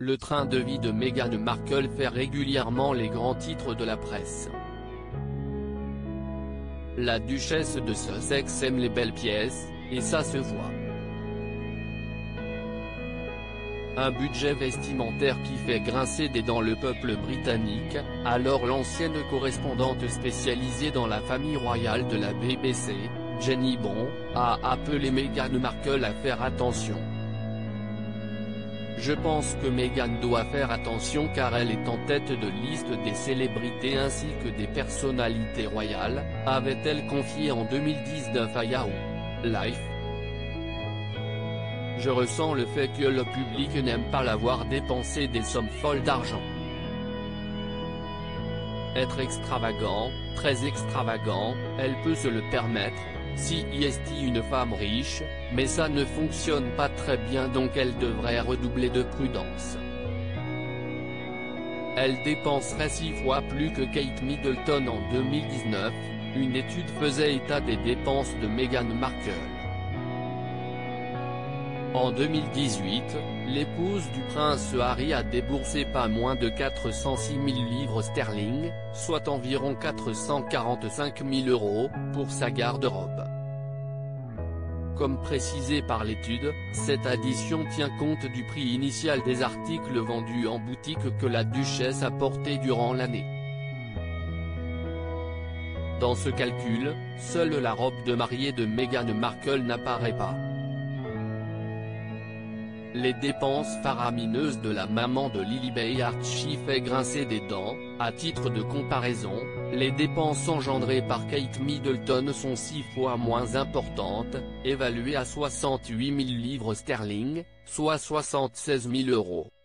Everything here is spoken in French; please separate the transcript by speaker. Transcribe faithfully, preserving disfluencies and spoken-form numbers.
Speaker 1: le train de vie de Meghan Markle fait régulièrement les grands titres de la presse. La duchesse de Sussex aime les belles pièces, et ça se voit. Un budget vestimentaire qui fait grincer des dents le peuple britannique, alors l'ancienne correspondante spécialisée dans la famille royale de la B B C, Jenny Bond, a appelé Meghan Markle à faire attention. Je pense que Meghan doit faire attention car elle est en tête de liste des célébrités ainsi que des personnalités royales, avait-elle confié en deux mille dix-neuf à Yahoo! Life. Je ressens le fait que le public n'aime pas la voir dépenser des sommes folles d'argent. Être extravagant, très extravagant, elle peut se le permettre, si est une femme riche, mais ça ne fonctionne pas très bien donc elle devrait redoubler de prudence. Elle dépenserait six fois plus que Kate Middleton en deux mille dix-neuf, une étude faisait état des dépenses de Meghan Markle. En deux mille dix-huit, l'épouse du prince Harry a déboursé pas moins de quatre cent six mille livres sterling, soit environ quatre cent quarante-cinq mille euros, pour sa garde-robe. Comme précisé par l'étude, cette addition tient compte du prix initial des articles vendus en boutique que la duchesse a portés durant l'année. Dans ce calcul, seule la robe de mariée de Meghan Markle n'apparaît pas. Les dépenses faramineuses de la maman de Lilibet Archie fait grincer des dents. À titre de comparaison, les dépenses engendrées par Kate Middleton sont six fois moins importantes, évaluées à soixante-huit mille livres sterling, soit soixante-seize mille euros.